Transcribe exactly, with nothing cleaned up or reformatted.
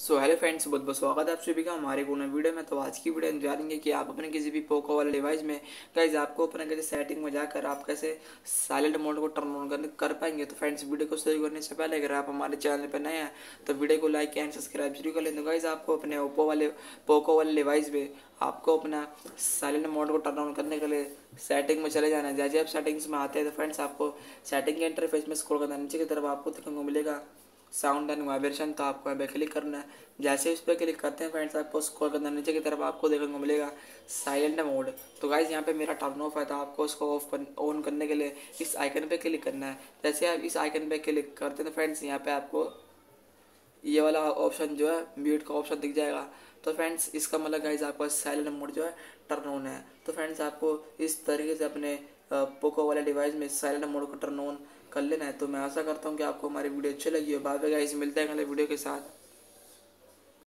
So hello friends, बहुत बहुत स्वागत है आप सभी का हमारे को नए वीडियो में। तो आज की वीडियो में जानेंगे कि आप अपने किसी भी पोको वाले डिवाइस में गाइज आपको अपने कैसे सेटिंग में जाकर आप कैसे साइलेंट मोड को टर्न ऑन कर, कर पाएंगे। तो फ्रेंड्स, वीडियो को शुरू करने से पहले अगर आप हमारे चैनल पर नए हैं तो वीडियो को लाइक एंड सब्सक्राइब जरूर कर लें। तो गाइज आपको अपने ओप्पो वाले पोको वाले डिवाइस में आपको अपना साइलेंट मोड को टर्न ऑन करने के लिए सेटिंग में चले जाना है। जैसे आप सेटिंग्स में आते हैं तो फ्रेंड्स आपको सेटिंग के इंटरफेस में स्क्रॉल करना है, नीचे की तरफ आपको देखने को मिलेगा साउंड एंड वाइब्रेशन। तो आपको यहाँ पे क्लिक करना है। जैसे इस पर क्लिक करते हैं फ्रेंड्स आपको स्क्रॉल करना है, नीचे की तरफ आपको देखने को मिलेगा साइलेंट मोड। तो गाइज यहाँ पे मेरा टर्न ऑफ है, तो आपको उसको ऑफ कर, ऑन करने के लिए इस आइकन पे क्लिक करना है। जैसे आप इस आइकन पे क्लिक करते हैं तो फ्रेंड्स यहाँ पे आपको ये वाला ऑप्शन जो है म्यूट का ऑप्शन दिख जाएगा। तो फ्रेंड्स इसका मतलब गाइज आपका साइलेंट मोड जो है टर्न ऑन है। तो फ्रेंड्स आपको इस तरीके से अपने पोको वाले डिवाइस में साइलेंट मोड को टर्न ऑन कर लेना है। तो मैं आशा करता हूँ कि आपको हमारी वीडियो अच्छी लगी हो। बाय बाय गाइस, मिलते हैं अगले वीडियो के साथ।